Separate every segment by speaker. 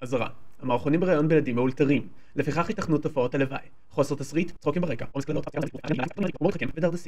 Speaker 1: אזהרה, המערכונים בראיון בילדים מאולתרים, לפיכך ייתכנו תופעות הלוואי, חוסר תסריט, צחוקים ברקע, עומס קללות, ודרדסים.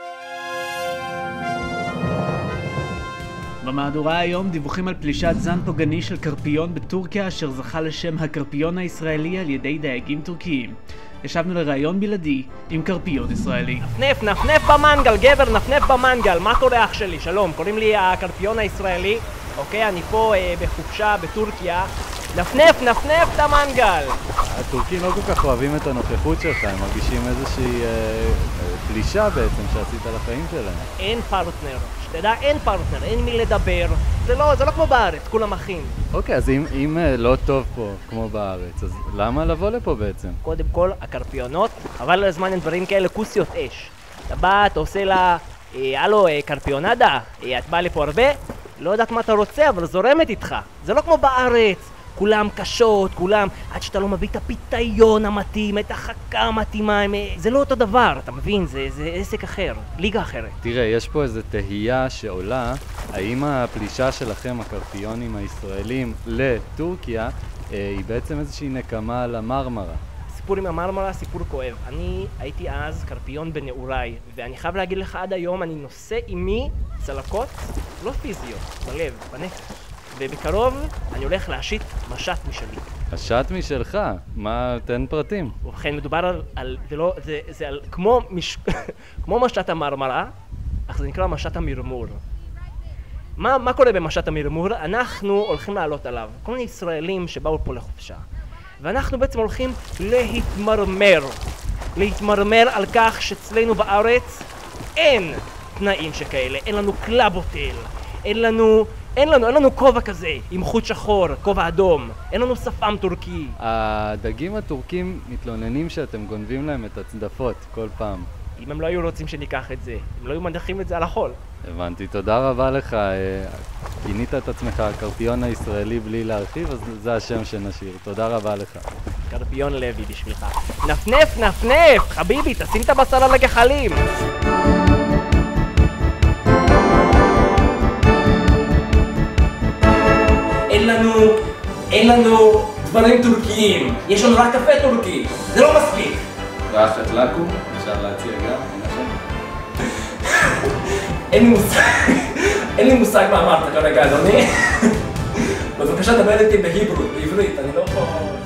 Speaker 1: במהדורה היום דיווחים על פלישת זן פוגעני של קרפיון בטורקיה אשר זכה לשם הקרפיון הישראלי על ידי דייגים טורקיים. ישבנו לראיון בלעדי עם קרפיון ישראלי.
Speaker 2: נפנף במנגל, גבר, נפנף במנגל. מה קורה אח שלי? שלום, קוראים לי הקרפיון הישראלי. אוקיי, אני פה בחופשה בטורקיה. נפנף את המנגל.
Speaker 3: הטורקים לא כל כך אוהבים את הנוכחות שלך, הם מרגישים איזושהי פלישה בעצם שעשית על החיים שלהם.
Speaker 2: אין פרטנר, שתדע, אין פרטנר, אין מי לדבר. זה לא כמו בארץ, כולם אחים.
Speaker 3: אוקיי, אז אם לא טוב פה כמו בארץ, אז למה לבוא לפה בעצם?
Speaker 2: קודם כל, הקרפיונות, אבל לזמן הם דברים כאלה כוסיות אש. אתה בא, אתה עושה לה, הלו, קרפיונדה, את באה לפה הרבה? לא יודעת מה אתה רוצה, אבל זורמת איתך. זה לא כמו בארץ. כולם קשות, כולם, עד שאתה לא מביא את הפיתיון המתאים, את החכה המתאימה, זה לא אותו דבר, אתה מבין? זה עסק אחר, ליגה אחרת.
Speaker 3: תראה, יש פה איזו תהייה שעולה, האם הפלישה שלכם, הקרפיונים הישראלים, לטורקיה, היא בעצם איזושהי נקמה על המרמרה?
Speaker 2: סיפור עם המרמרה, סיפור כואב. אני הייתי אז קרפיון בנעוריי, ואני חייב להגיד לך עד היום, אני נושא עימי צלקות, לא פיזיות, בלב, בנפש. ובקרוב אני הולך להשית משט משלי.
Speaker 3: משט משלך? מה, תן פרטים.
Speaker 2: ובכן, מדובר זה על כמו משט המרמרה, אך זה נקרא משט המרמור. מה קורה במשט המרמור? אנחנו הולכים לעלות עליו. כל מיני ישראלים שבאו פה לחופשה. ואנחנו בעצם הולכים להתמרמר על כך שאצלנו בארץ אין תנאים שכאלה, אין לנו קלאב הוטל, אין לנו כובע כזה עם חוט שחור, כובע אדום, אין לנו שפם טורקי.
Speaker 3: הדגים הטורקים מתלוננים שאתם גונבים להם את הצדפות כל פעם.
Speaker 2: אם הם לא היו רוצים שניקח את זה, הם לא היו מנחים את זה על החול.
Speaker 3: הבנתי, תודה רבה לך. כינית את עצמך הקרפיון הישראלי בלי להרחיב, אז זה השם שנשאיר. תודה רבה לך.
Speaker 2: קרפיון לוי בשבילך. נפנף, חביבי, תשים את הבשר על הגחלים. אין לנו דברים טורקיים, יש לנו רק קפה טורקי, זה לא מספיק.
Speaker 3: רחת לקו, אפשר להציע גם,
Speaker 2: אין לי מושג מה אמרת כרגע, אדוני. בבקשה דבר איתי בעברית, אני לא יכול...